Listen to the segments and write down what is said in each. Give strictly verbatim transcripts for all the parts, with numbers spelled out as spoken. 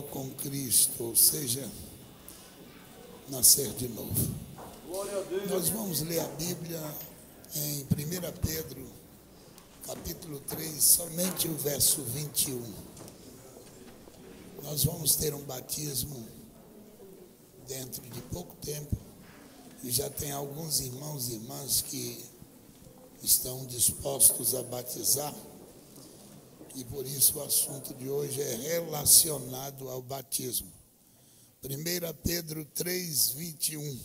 com Cristo, ou seja, nascer de novo. Nós vamos ler a Bíblia em primeira Pedro, capítulo três, somente o verso vinte e um. Nós vamos ter um batismo dentro de pouco tempo, e já tem alguns irmãos e irmãs que estão dispostos a batizar, e por isso o assunto de hoje é relacionado ao batismo. primeira Pedro três, vinte e um.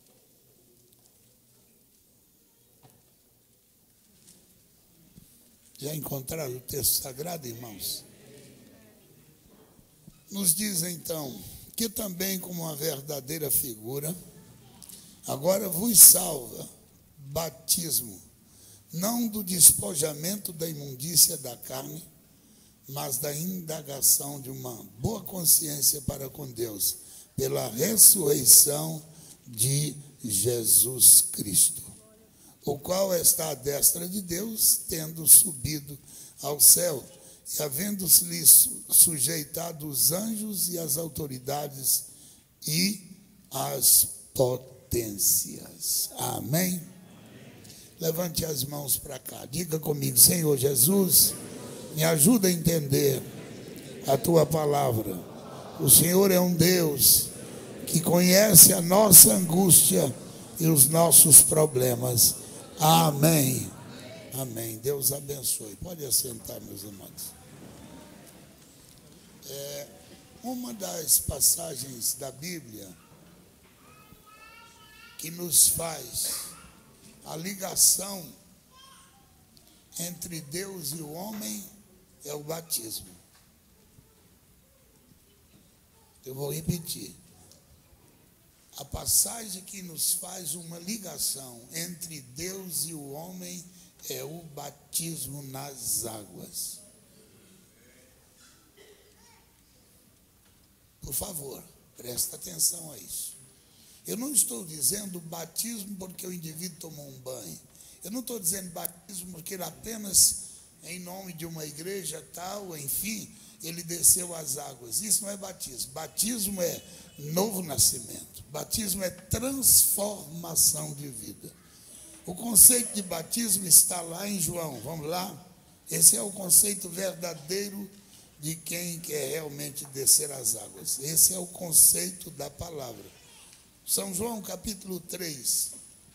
Já encontraram o texto sagrado, irmãos? Nos diz então que também, como uma verdadeira figura, agora vos salva batismo, não do despojamento da imundícia da carne, mas da indagação de uma boa consciência para com Deus, pela ressurreição de Jesus Cristo, o qual está à destra de Deus, tendo subido ao céu, e havendo-se-lhe sujeitado os anjos e as autoridades e as potências. Amém? Amém. Levante as mãos para cá. Diga comigo: Senhor Jesus, me ajuda a entender a Tua palavra. O Senhor é um Deus que conhece a nossa angústia e os nossos problemas. Amém. Amém. Deus abençoe. Pode assentar, meus amados. É, uma das passagens da Bíblia que nos faz a ligação entre Deus e o homem é o batismo. Eu vou repetir. A passagem que nos faz uma ligação entre Deus e o homem é o batismo nas águas. Por favor, presta atenção a isso. Eu não estou dizendo batismo porque o indivíduo tomou um banho. Eu não estou dizendo batismo porque apenas em nome de uma igreja tal, enfim, ele desceu as águas. Isso não é batismo. Batismo é novo nascimento. Batismo é transformação de vida. O conceito de batismo está lá em João. Vamos lá? Esse é o conceito verdadeiro de quem quer realmente descer as águas. Esse é o conceito da palavra. São João capítulo três,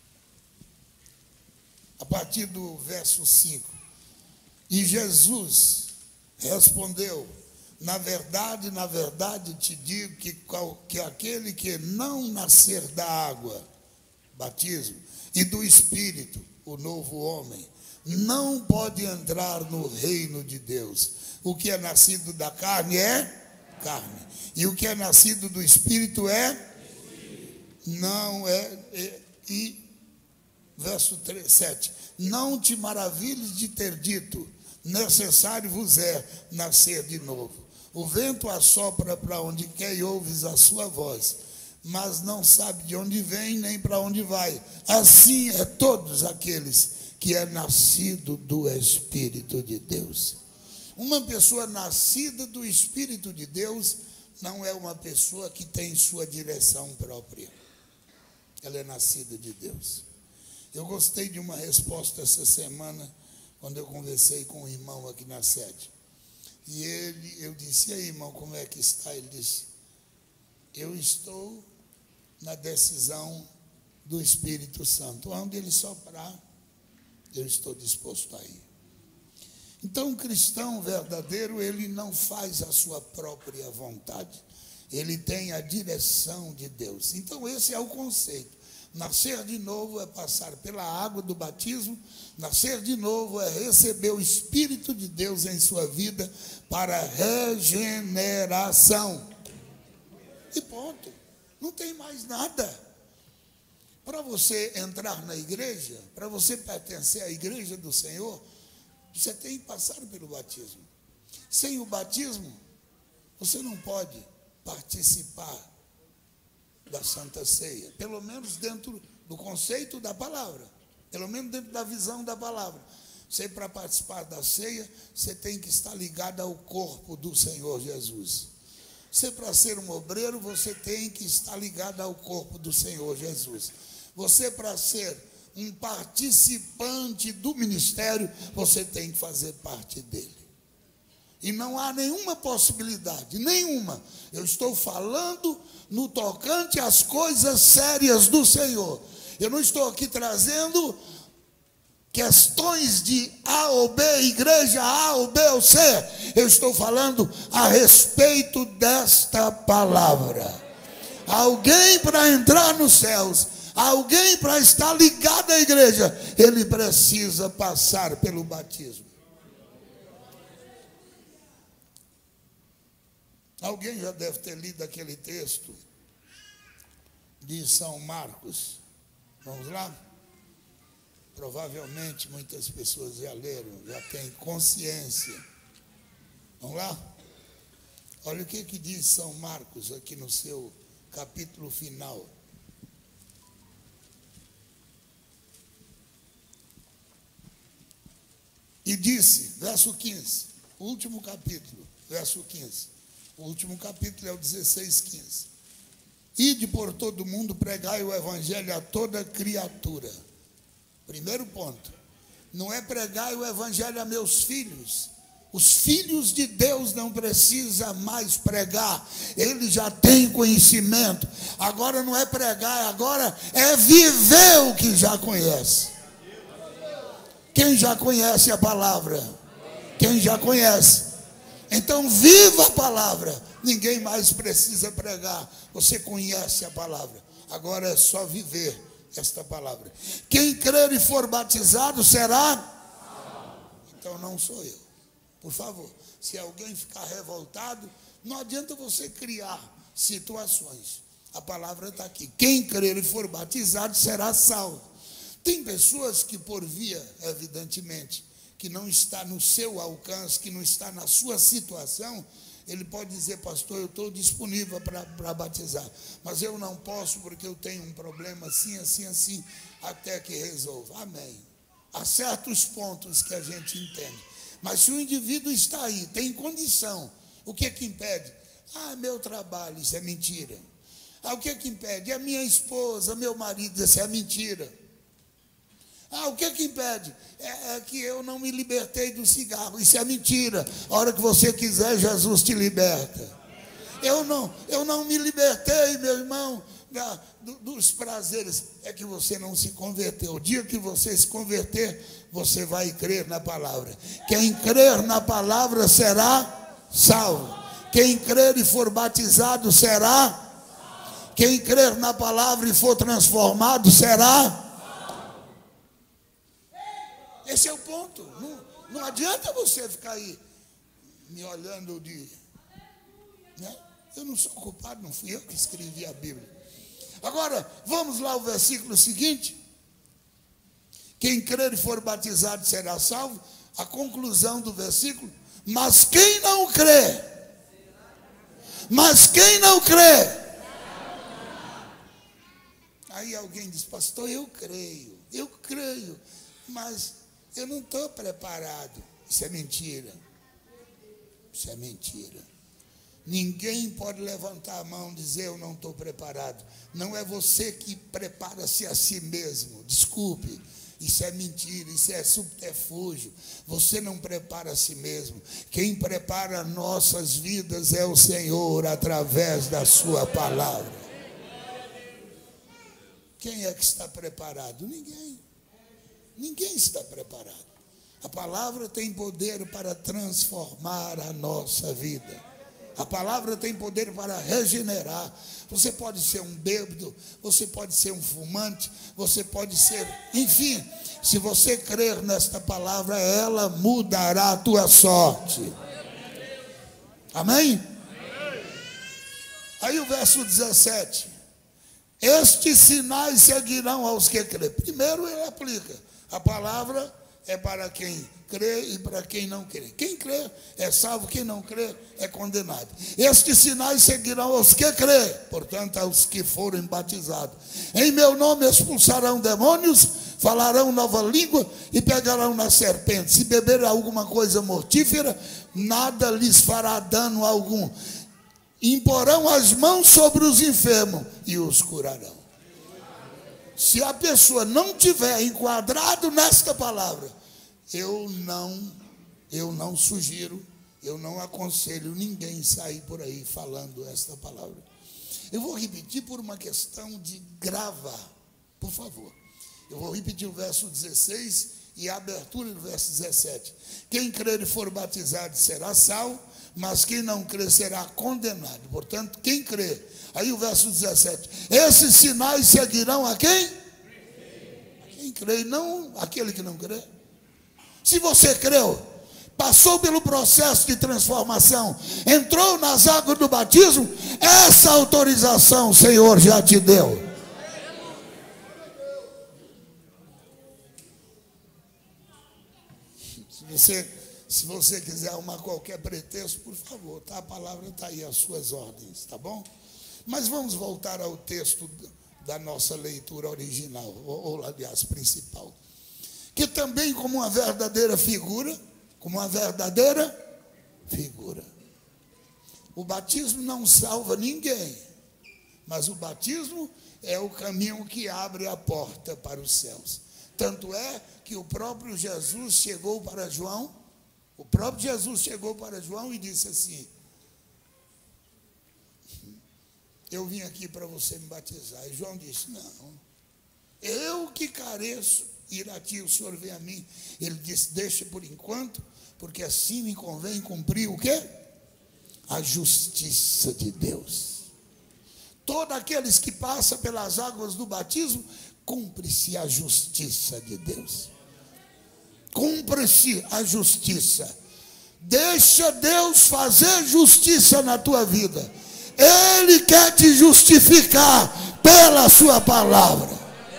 a partir do verso cinco. E Jesus respondeu: na verdade, na verdade te digo que, que aquele que não nascer da água, batismo, e do Espírito, o novo homem, não pode entrar no reino de Deus. O que é nascido da carne é carne, e o que é nascido do Espírito é Espírito. Não é, é e verso sete, não te maravilhes de ter dito, necessário vos é nascer de novo. O vento assopra para onde quer e ouves a sua voz, mas não sabe de onde vem nem para onde vai. Assim é todos aqueles que é nascido do Espírito de Deus. Uma pessoa nascida do Espírito de Deus não é uma pessoa que tem sua direção própria. Ela é nascida de Deus. Eu gostei de uma resposta essa semana, quando eu conversei com um irmão aqui na sede. E ele, eu disse: e aí, irmão, como é que está? Ele disse: eu estou na decisão do Espírito Santo. Onde ele soprar, eu estou disposto a ir. Então, um cristão verdadeiro, ele não faz a sua própria vontade. Ele tem a direção de Deus. Então, esse é o conceito. Nascer de novo é passar pela água do batismo. Nascer de novo é receber o Espírito de Deus em sua vida para regeneração. E ponto. Não tem mais nada. Para você entrar na igreja, para você pertencer à igreja do Senhor, você tem que passar pelo batismo. Sem o batismo, você não pode participar da Santa Ceia, pelo menos dentro do conceito da palavra, pelo menos dentro da visão da palavra. Você, para participar da ceia, você tem que estar ligado ao corpo do Senhor Jesus. Você, para ser um obreiro, você tem que estar ligado ao corpo do Senhor Jesus. Você, para ser um participante do ministério, você tem que fazer parte dele. E não há nenhuma possibilidade, nenhuma. Eu estou falando no tocante às coisas sérias do Senhor. Eu não estou aqui trazendo questões de A ou B, igreja A ou B ou C. Eu estou falando a respeito desta palavra. Alguém para entrar nos céus, alguém para estar ligado à igreja, ele precisa passar pelo batismo. Alguém já deve ter lido aquele texto de São Marcos. Vamos lá? Provavelmente muitas pessoas já leram, já têm consciência. Vamos lá? Olha o que, que diz São Marcos aqui no seu capítulo final. E disse, verso quinze, o último capítulo, verso quinze. O último capítulo é o dezesseis, quinze. Ide por todo mundo, pregai o evangelho a toda criatura. Primeiro ponto, não é pregar o evangelho a meus filhos. Os filhos de Deus não precisam mais pregar, eles já têm conhecimento. Agora não é pregar, agora é viver o que já conhece. Quem já conhece a palavra? Quem já conhece? Então viva a palavra, ninguém mais precisa pregar, você conhece a palavra, agora é só viver esta palavra. Quem crer e for batizado será? Então não sou eu. Por favor, se alguém ficar revoltado, não adianta você criar situações. A palavra está aqui. Quem crer e for batizado será salvo. Tem pessoas que por via, evidentemente, que não está no seu alcance, que não está na sua situação, ele pode dizer, pastor, eu estou disponível para batizar, mas eu não posso porque eu tenho um problema assim, assim, assim, até que resolva. Amém. Há certos pontos que a gente entende. Mas se o indivíduo está aí, tem condição, o que é que impede? Ah, meu trabalho, isso é mentira. Ah, o que é que impede? É minha esposa, meu marido, isso é mentira. Ah, o que é que impede? É, é que eu não me libertei do cigarro, isso é mentira. A hora que você quiser, Jesus te liberta. Eu não, eu não me libertei, meu irmão, da, do, dos prazeres. É que você não se converteu. O dia que você se converter, você vai crer na palavra. Quem crer na palavra será salvo. Quem crer e for batizado será. Quem crer na palavra e for transformado será. Esse é o ponto. Não, não adianta você ficar aí me olhando de... Né? Eu não sou culpado, não fui eu que escrevi a Bíblia. Agora, vamos lá ao versículo seguinte. Quem crer e for batizado será salvo. A conclusão do versículo. Mas quem não crê? Mas quem não crê? Aí alguém diz, pastor, eu creio, eu creio, mas eu não estou preparado. Isso é mentira. Isso é mentira. Ninguém pode levantar a mão e dizer eu não estou preparado. Não é você que prepara-se a si mesmo. Desculpe, isso é mentira, isso é subterfúgio. Você não prepara a si mesmo. Quem prepara nossas vidas é o Senhor através da sua palavra. Quem é que está preparado? Ninguém. Ninguém está preparado. A palavra tem poder para transformar a nossa vida. A palavra tem poder para regenerar. Você pode ser um bêbado, você pode ser um fumante, você pode ser... Enfim, se você crer nesta palavra, ela mudará a tua sorte. Amém? Aí o verso dezessete. Estes sinais seguirão aos que crêem. Primeiro ele aplica. A palavra é para quem crê e para quem não crê. Quem crê é salvo, quem não crê é condenado. Estes sinais seguirão aos que crê, portanto, aos que forem batizados. Em meu nome expulsarão demônios, falarão nova língua e pegarão na serpente. Se beberem alguma coisa mortífera, nada lhes fará dano algum. imporão as mãos sobre os enfermos e os curarão. Se a pessoa não tiver enquadrado nesta palavra, eu não, eu não sugiro, eu não aconselho ninguém sair por aí falando esta palavra. Eu vou repetir por uma questão de gravar, por favor. Eu vou repetir o verso dezesseis e a abertura do verso dezessete. Quem crer e for batizado será salvo, mas quem não crer será condenado. Portanto, quem crer. Aí o verso dezessete. Esses sinais seguirão a quem? A quem crê, não aquele que não crê. Se você creu, passou pelo processo de transformação, entrou nas águas do batismo, essa autorização o Senhor já te deu. Se você, se você quiser arrumar qualquer pretexto, por favor, tá? A palavra está aí, as suas ordens, tá bom? Mas vamos voltar ao texto da nossa leitura original, ou, ou aliás, principal. Que também como uma verdadeira figura, como uma verdadeira figura. O batismo não salva ninguém, mas o batismo é o caminho que abre a porta para os céus. Tanto é que o próprio Jesus chegou para João, o próprio Jesus chegou para João e disse assim: eu vim aqui para você me batizar. E João disse: não, eu que careço ir a ti, o Senhor vem a mim. Ele disse: deixa por enquanto, porque assim me convém cumprir o quê? A justiça de Deus. Todos aqueles que passam pelas águas do batismo, cumpre-se a justiça de Deus. Cumpre-se a justiça. Deixa Deus fazer justiça na tua vida. Ele quer te justificar pela sua palavra.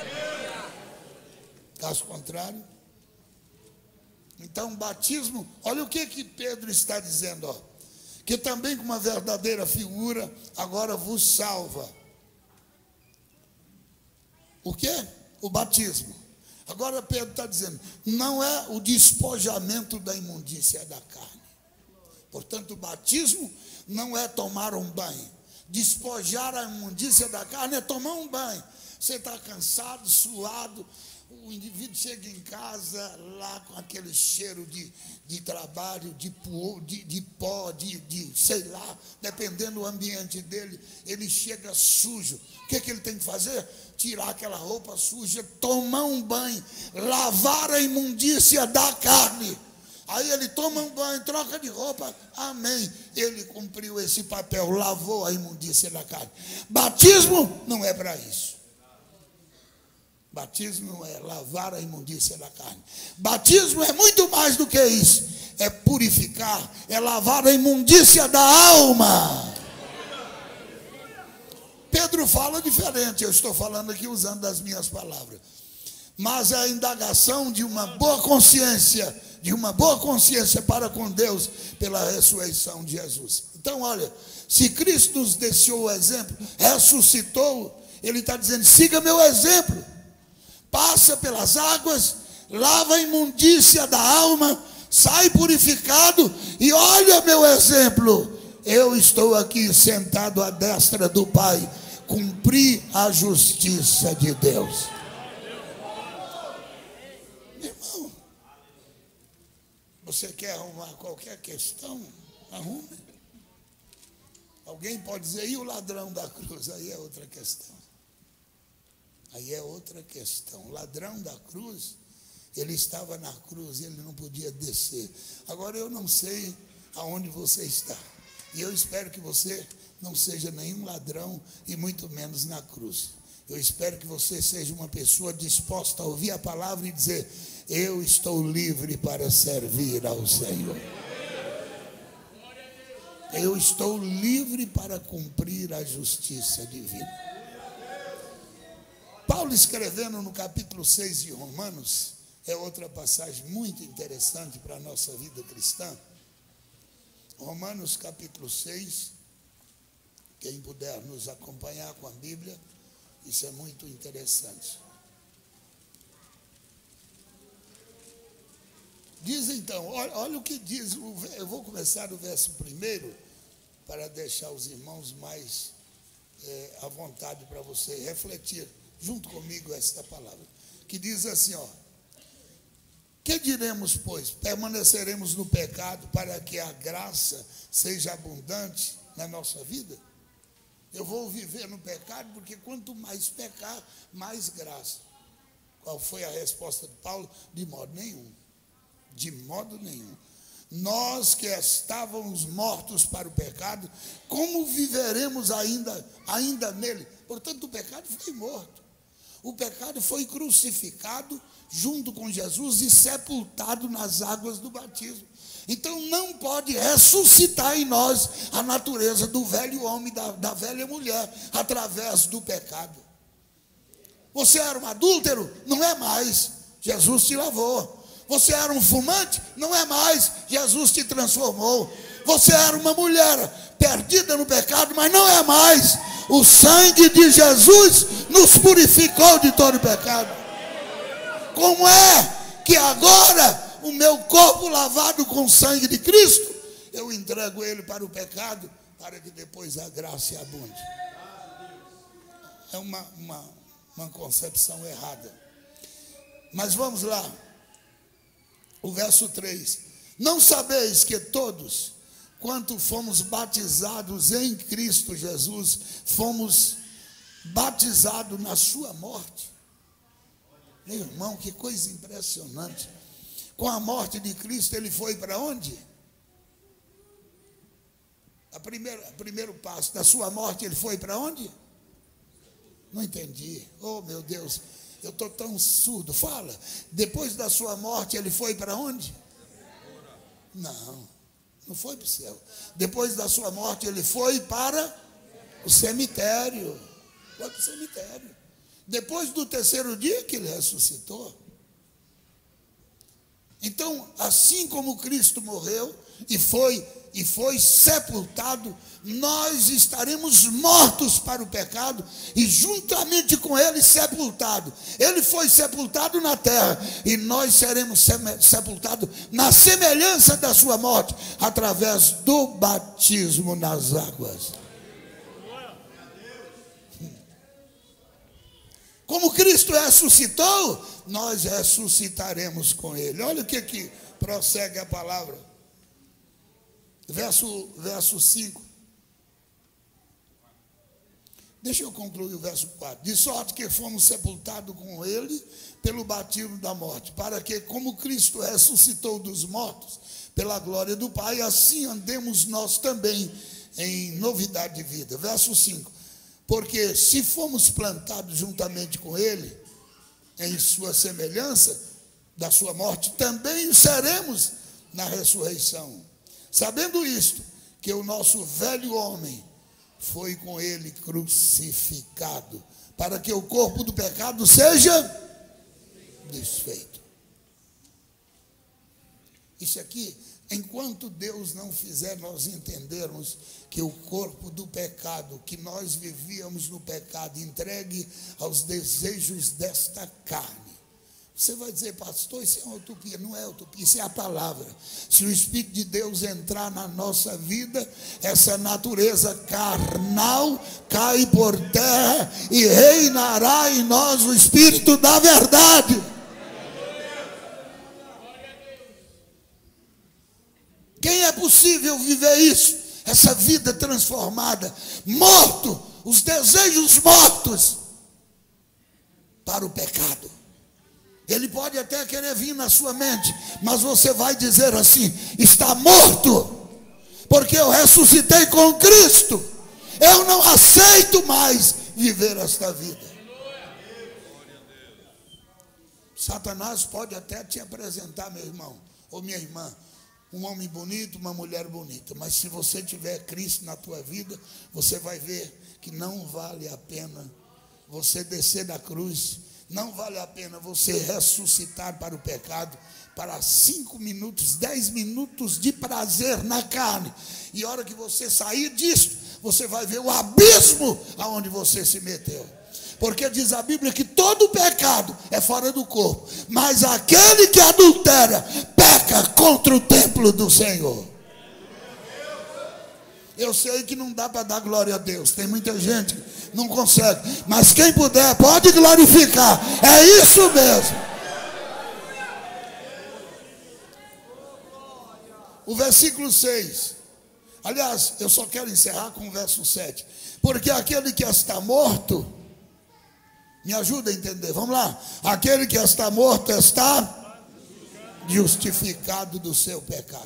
Caso contrário, então batismo, olha o que que Pedro está dizendo, ó, que também com uma verdadeira figura agora vos salva. O quê? O batismo. Agora Pedro está dizendo, não é o despojamento da imundícia da carne. Portanto, o batismo não é tomar um banho. Despojar a imundícia da carne é tomar um banho. Você está cansado, suado, o indivíduo chega em casa lá com aquele cheiro de, de trabalho, de, de, de pó, de, de sei lá, dependendo do ambiente dele, ele chega sujo. O que, que ele tem que fazer? Tirar aquela roupa suja, tomar um banho, lavar a imundícia da carne. Aí ele toma um banho, troca de roupa, amém. Ele cumpriu esse papel, lavou a imundícia da carne. Batismo não é para isso. Batismo não é lavar a imundícia da carne. Batismo é muito mais do que isso. É purificar, é lavar a imundícia da alma. Pedro fala diferente, eu estou falando aqui usando as minhas palavras. Mas é a indagação de uma boa consciência, de uma boa consciência para com Deus pela ressurreição de Jesus. Então, olha, se Cristo nos deixou o exemplo, ressuscitou, Ele está dizendo, siga meu exemplo. Passa pelas águas, lava a imundícia da alma, sai purificado e olha meu exemplo. Eu estou aqui sentado à destra do Pai, cumpri a justiça de Deus. Meu irmão, você quer arrumar qualquer questão? Arrume. Alguém pode dizer, e o ladrão da cruz? Aí é outra questão. Aí é outra questão. O ladrão da cruz, ele estava na cruz e ele não podia descer. Agora eu não sei aonde você está. E eu espero que você não seja nenhum ladrão e muito menos na cruz. Eu espero que você seja uma pessoa disposta a ouvir a palavra e dizer, eu estou livre para servir ao Senhor. Eu estou livre para cumprir a justiça divina. Paulo escrevendo no capítulo seis de Romanos, é outra passagem muito interessante para a nossa vida cristã. Romanos capítulo seis, quem puder nos acompanhar com a Bíblia, isso é muito interessante. Diz então, olha, olha o que diz, eu vou começar do verso primeiro, para deixar os irmãos mais é, à vontade para você refletir junto comigo esta palavra, que diz assim, ó: que diremos, pois? Permaneceremos no pecado para que a graça seja abundante na nossa vida? Eu vou viver no pecado porque quanto mais pecar, mais graça. Qual foi a resposta de Paulo? De modo nenhum. De modo nenhum. Nós que estávamos mortos para o pecado, como viveremos ainda, ainda nele? Portanto, o pecado foi morto. O pecado foi crucificado junto com Jesus e sepultado nas águas do batismo. Então não pode ressuscitar em nós a natureza do velho homem, da, da velha mulher, através do pecado. Você era um adúltero? Não é mais. Jesus te lavou. Você era um fumante? Não é mais. Jesus te transformou. Você era uma mulher perdida no pecado, mas não é mais. O sangue de Jesus nos purificou de todo pecado. Como é que agora o meu corpo lavado com o sangue de Cristo, eu entrego ele para o pecado, para que depois a graça abunde? É uma, uma, uma concepção errada. Mas vamos lá. O verso três. Não sabeis que todos, quanto fomos batizados em Cristo Jesus, fomos batizados na sua morte? Meu irmão, que coisa impressionante. Com a morte de Cristo, ele foi para onde? A primeira, o primeiro passo da sua morte, ele foi para onde? Não entendi. Oh, meu Deus, eu estou tão surdo. Fala. Depois da sua morte, ele foi para onde? Não, não foi para o céu. Depois da sua morte, ele foi para o cemitério. Foi para o cemitério. Depois do terceiro dia que ele ressuscitou. Então, assim como Cristo morreu e foi, e foi sepultado, nós estaremos mortos para o pecado e juntamente com ele sepultado. Ele foi sepultado na terra e nós seremos sepultados na semelhança da sua morte, através do batismo nas águas. Como Cristo ressuscitou, nós ressuscitaremos com ele. Olha o que que prossegue a palavra. Verso, verso cinco. Deixa eu concluir o verso quatro. De sorte que fomos sepultados com ele pelo batismo da morte, para que, como Cristo ressuscitou dos mortos pela glória do Pai, assim andemos nós também em novidade de vida. Verso cinco. Porque se fomos plantados juntamente com ele, em sua semelhança, da sua morte, também o seremos na ressurreição. Sabendo isto, que o nosso velho homem foi com ele crucificado, para que o corpo do pecado seja desfeito. Isso aqui, enquanto Deus não fizer nós entendermos que o corpo do pecado, que nós vivíamos no pecado, entregue aos desejos desta carne. Você vai dizer, pastor, isso é uma utopia. Não é utopia, isso é a palavra. Se o Espírito de Deus entrar na nossa vida, essa natureza carnal cai por terra e reinará em nós o Espírito da verdade. Quem é possível viver isso? Essa vida transformada, morto, os desejos mortos para o pecado. Ele pode até querer vir na sua mente, mas você vai dizer assim: está morto, porque eu ressuscitei com Cristo. Eu não aceito mais viver esta vida. Satanás pode até te apresentar, meu irmão ou minha irmã, um homem bonito, uma mulher bonita, mas se você tiver Cristo na tua vida, você vai ver que não vale a pena você descer da cruz, não vale a pena você ressuscitar para o pecado, para cinco minutos, dez minutos de prazer na carne, e a hora que você sair disso, você vai ver o abismo aonde você se meteu. Porque diz a Bíblia que todo pecado é fora do corpo, mas aquele que adultera peca contra o templo do Senhor. Eu sei que não dá para dar glória a Deus. Tem muita gente que não consegue. Mas quem puder, pode glorificar. É isso mesmo. O versículo seis. Aliás, eu só quero encerrar com o verso sete. Porque aquele que está morto, me ajuda a entender, vamos lá. Aquele que está morto está justificado do seu pecado.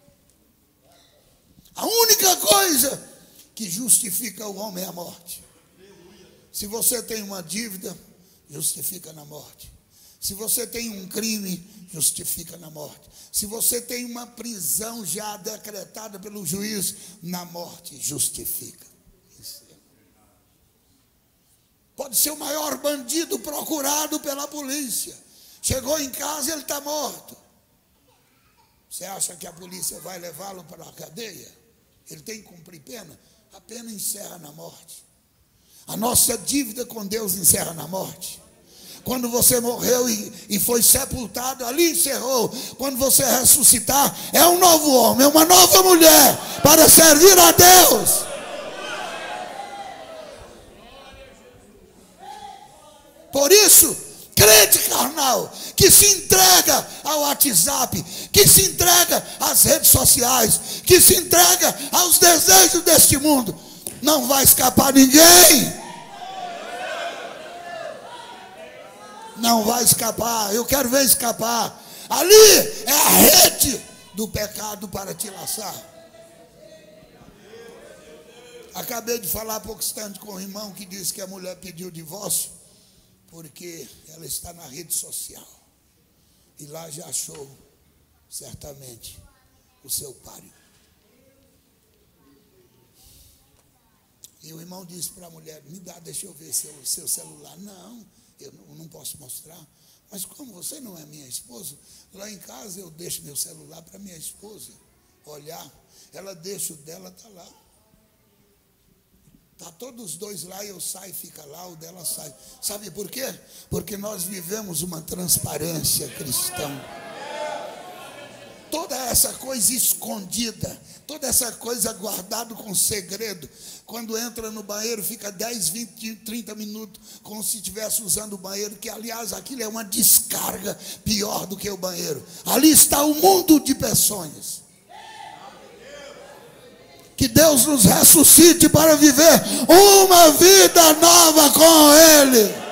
A única coisa que justifica o homem é a morte. Se você tem uma dívida, justifica na morte. Se você tem um crime, justifica na morte. Se você tem uma prisão já decretada pelo juiz, na morte, justifica. Isso é. Pode ser o maior bandido procurado pela polícia. Chegou em casa e ele está morto. Você acha que a polícia vai levá-lo para a cadeia? Ele tem que cumprir pena? A pena encerra na morte. A nossa dívida com Deus encerra na morte. Quando você morreu e, e foi sepultado, ali encerrou. Quando você ressuscitar, é um novo homem, é uma nova mulher para servir a Deus. Por isso, crente carnal, que se entrega ao WhatsApp, que se entrega às redes sociais, que se entrega aos desejos deste mundo, não vai escapar ninguém. Não vai escapar. Eu quero ver escapar. Ali é a rede do pecado para te laçar. Acabei de falar há pouco instante com o irmão que disse que a mulher pediu divórcio porque ela está na rede social e lá já achou certamente o seu páreo. E o irmão disse para a mulher: me dá, deixa eu ver seu, seu celular. Não, eu não, não posso mostrar. Mas como você não é minha esposa, lá em casa eu deixo meu celular para minha esposa olhar. Ela deixa o dela, está lá. Está todos os dois lá, eu saio, fica lá, o dela sai. Sabe por quê? Porque nós vivemos uma transparência cristã. Toda essa coisa escondida, toda essa coisa guardada com segredo, quando entra no banheiro fica dez, vinte, trinta minutos como se estivesse usando o banheiro, que aliás aquilo é uma descarga pior do que o banheiro. Ali está o mundo de peçonhas. Que Deus nos ressuscite para viver uma vida nova com Ele.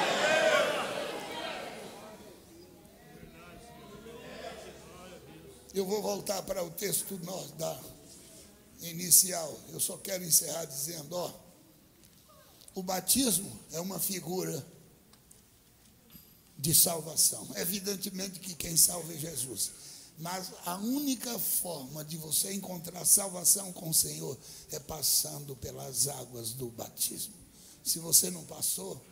Eu vou voltar para o texto da inicial. Eu só quero encerrar dizendo, ó, o batismo é uma figura de salvação. Evidentemente que quem salva é Jesus. Mas a única forma de você encontrar salvação com o Senhor é passando pelas águas do batismo. Se você não passou,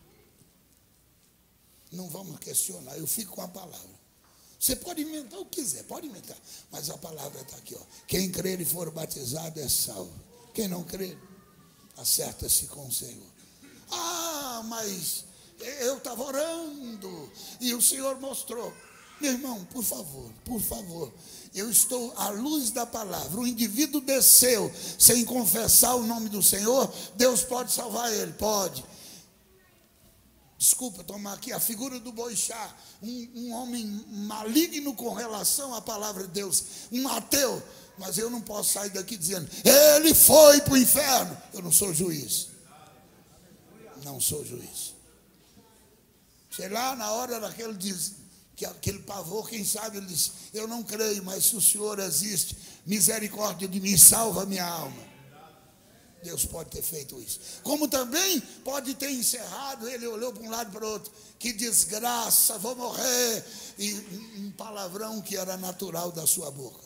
não vamos questionar. Eu fico com a palavra. Você pode inventar o que quiser, pode inventar. Mas a palavra está aqui, ó. Quem crer e for batizado é salvo. Quem não crer, acerta-se com o Senhor. Ah, mas eu estava orando e o Senhor mostrou. Meu irmão, por favor, por favor, eu estou à luz da palavra. O indivíduo desceu sem confessar o nome do Senhor, Deus pode salvar ele? Pode. Desculpa tomar aqui a figura do Boixá, um, um homem maligno com relação à palavra de Deus, um ateu, mas eu não posso sair daqui dizendo, ele foi para o inferno. Eu não sou juiz. Não sou juiz. Sei lá, na hora daquele diz, que aquele pavor, quem sabe ele disse, eu não creio, mas se o Senhor existe, misericórdia de mim, salva a minha alma. Deus pode ter feito isso. Como também pode ter encerrado, ele olhou para um lado e para o outro, que desgraça, vou morrer, e um palavrão que era natural da sua boca.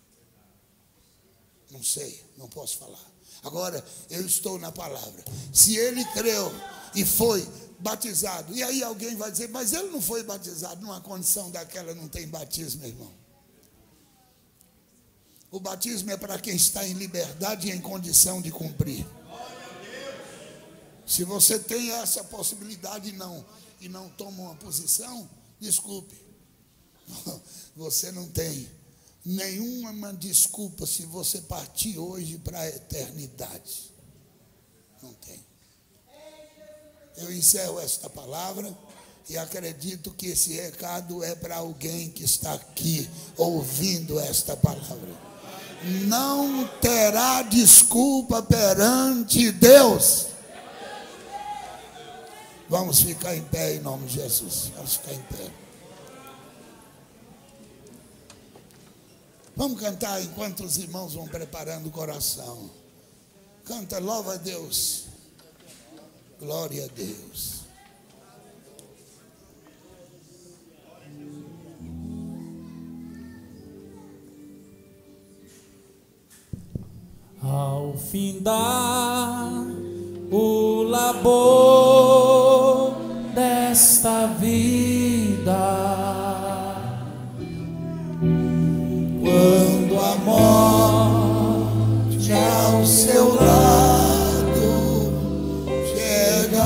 Não sei, não posso falar. Agora, eu estou na palavra. Se ele creu e foi batizado, e aí alguém vai dizer, mas ele não foi batizado, numa condição daquela não tem batismo, meu irmão. O batismo é para quem está em liberdade e em condição de cumprir. Se você tem essa possibilidade e não, e não toma uma posição, desculpe, você não tem nenhuma desculpa se você partir hoje para a eternidade. Não tem. Eu encerro esta palavra e acredito que esse recado é para alguém que está aqui ouvindo esta palavra. Não terá desculpa perante Deus. Vamos ficar em pé em nome de Jesus. Vamos ficar em pé. Vamos cantar enquanto os irmãos vão preparando o coração. Canta, louva a Deus. Glória a Deus. Ao findar o labor desta vida, quando a morte ao seu lado chegar,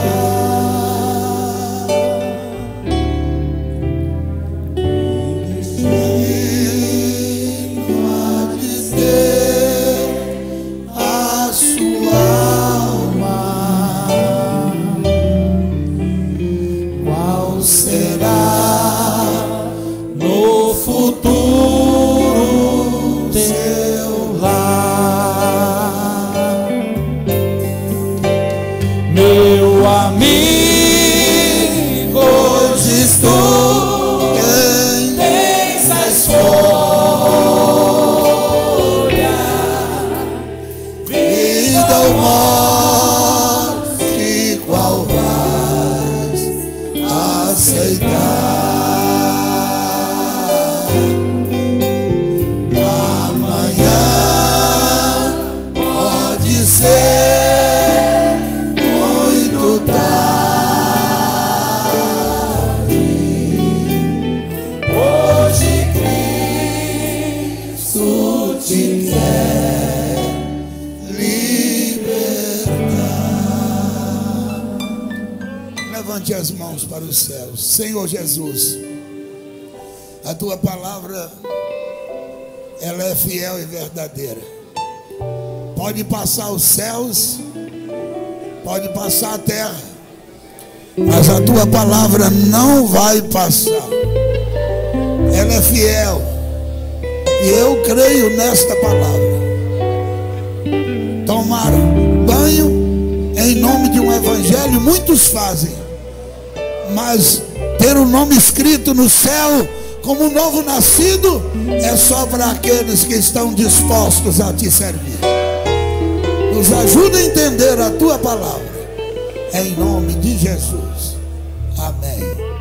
destino há de ter a sua alma. Qual será no futuro seu lar? meu amigo, Hoje tu quem tens a escolha, vida ou morte, qual vais aceitar? Amanhã pode ser muito tarde. Hoje Cristo te quer libertar. Levante as mãos para os céus. Senhor Jesus, a tua palavra, ela é fiel e verdadeira. Pode passar os céus, pode passar a terra, mas a tua palavra não vai passar. Ela é fiel e eu creio nesta palavra. Tomar banho em nome de um evangelho muitos fazem, mas ter o nome escrito no céu como novo nascido é só para aqueles que estão dispostos a te servir. Nos ajuda a entender a tua palavra, em nome de Jesus, amém.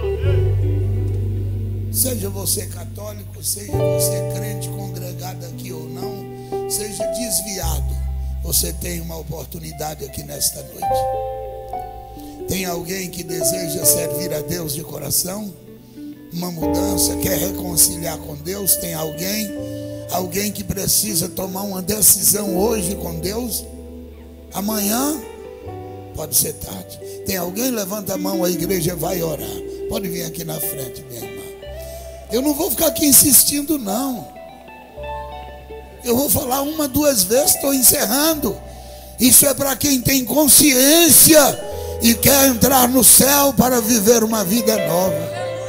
Seja você católico, seja você crente congregado aqui ou não, seja desviado, você tem uma oportunidade aqui nesta noite. Tem alguém que deseja servir a Deus de coração? Uma mudança, quer reconciliar com Deus? Tem alguém, alguém que precisa tomar uma decisão hoje com Deus? Amanhã pode ser tarde. Tem alguém? Levanta a mão, a igreja vai orar. Pode vir aqui na frente, minha irmã. Eu não vou ficar aqui insistindo, não. Eu vou falar uma, duas vezes, estou encerrando. Isso é para quem tem consciência e quer entrar no céu para viver uma vida nova.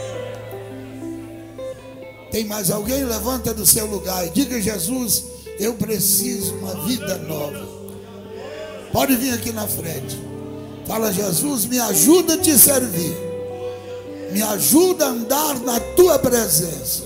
Tem mais alguém? Levanta do seu lugar e diga: Jesus, eu preciso de uma vida nova. Pode vir aqui na frente. Fala: Jesus, me ajuda a te servir. Me ajuda a andar na tua presença.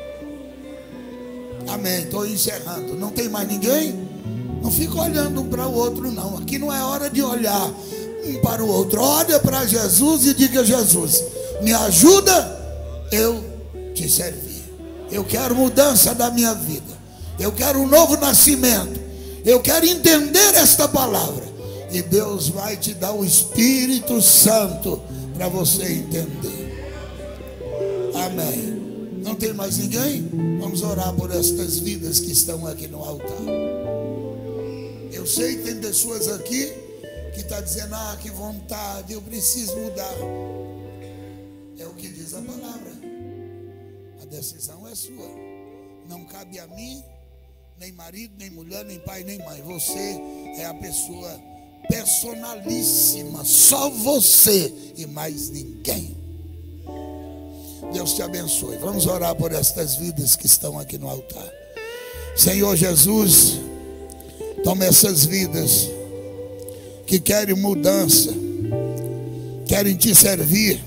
Amém, estou encerrando. Não tem mais ninguém? Não fica olhando um para o outro, não. Aqui não é hora de olhar um para o outro. Olha para Jesus e diga: Jesus, me ajuda eu te servir. Eu quero mudança da minha vida. Eu quero um novo nascimento. Eu quero entender esta palavra. E Deus vai te dar o Espírito Santo para você entender. Amém. Não tem mais ninguém? Vamos orar por estas vidas que estão aqui no altar. Eu sei que tem pessoas aqui que estão dizendo: ah, que vontade, eu preciso mudar. É o que diz a palavra. A decisão é sua. Não cabe a mim, nem marido, nem mulher, nem pai, nem mãe. Você é a pessoa personalíssima, só você e mais ninguém. Deus te abençoe. Vamos orar por estas vidas que estão aqui no altar. Senhor Jesus, toma essas vidas que querem mudança, querem te servir.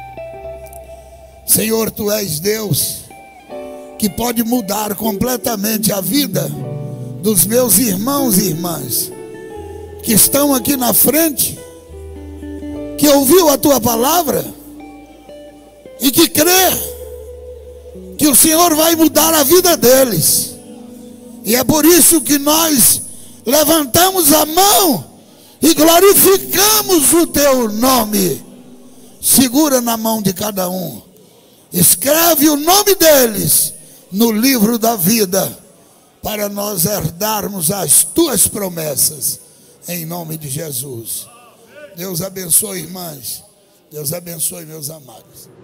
Senhor, tu és Deus que pode mudar completamente a vida dos meus irmãos e irmãs que estão aqui na frente, que ouviu a tua palavra e que crê que o Senhor vai mudar a vida deles. E é por isso que nós levantamos a mão e glorificamos o teu nome. Segura na mão de cada um, escreve o nome deles no livro da vida, para nós herdarmos as tuas promessas, em nome de Jesus. Deus abençoe, irmãs. Deus abençoe, meus amados.